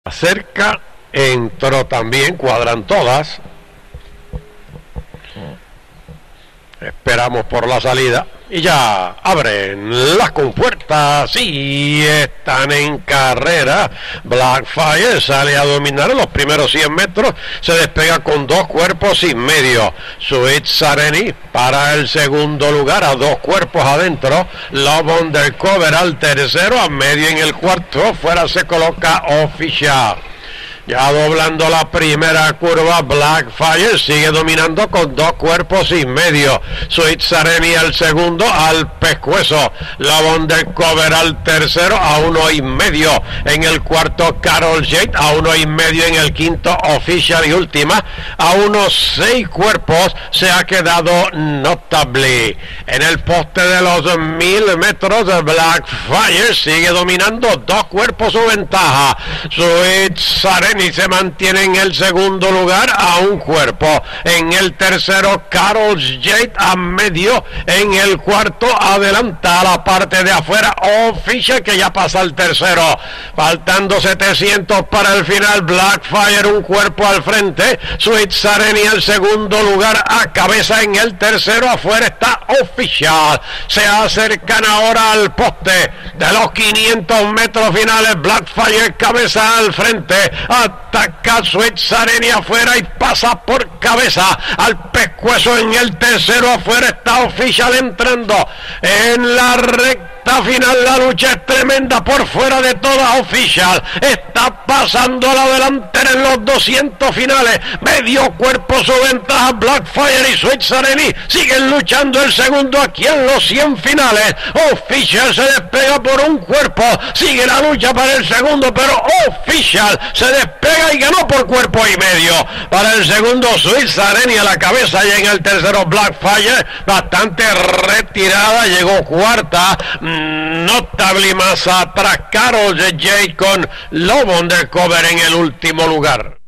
Cerca, entró también, cuadran todas. Esperamos por la salida y ya abren las compuertas y están en carrera. Blackfire sale a dominar en los primeros 100 metros, se despega con 2 cuerpos y medio. Sweet Serenity para el segundo lugar a 2 cuerpos adentro. Love Undercover al tercero, a medio en el cuarto, fuera se coloca Official. Ya doblando la primera curva, Blackfire sigue dominando con 2 cuerpos y medio. Sweet Serenity al segundo, al pescuezo. Love Undercover al tercero, a 1,5. En el cuarto, Carol Jade, a 1,5. En el quinto, Official y última, a unos 6 cuerpos, se ha quedado Notably. En el poste de los 1000 metros, Blackfire sigue dominando, 2 cuerpos su ventaja. Sweet Serenity se mantiene en el segundo lugar a 1 cuerpo. En el tercero, Carol Jade a medio. En el cuarto, adelanta a la parte de afuera Official, que ya pasa al tercero. Faltando 700 para el final, Blackfire 1 cuerpo al frente. Sweet Serenity al segundo lugar a cabeza. En el tercero, afuera está Official. Se acercan ahora al poste de los 500 metros finales. Blackfire cabeza al frente. Ataca Sweet Serenity afuera y pasa por cabeza al pescuezo. En el tercero, afuera está Official entrando en la recta final. La lucha es tremenda por fuera de toda. Official está pasando a la delantera en los 200 finales. Medio cuerpo su ventaja. Blackfire y Sweet Serenity siguen luchando el segundo aquí en los 100 finales. Official se despega por 1 cuerpo. Sigue la lucha para el segundo, pero Official se despega y ganó por cuerpo y medio. Para el segundo, Sweet Serenity a la cabeza, y en el tercero, Blackfire bastante retirada, llegó cuarta. Notable más atrás, Carol Jade con Love Undercover en el último lugar.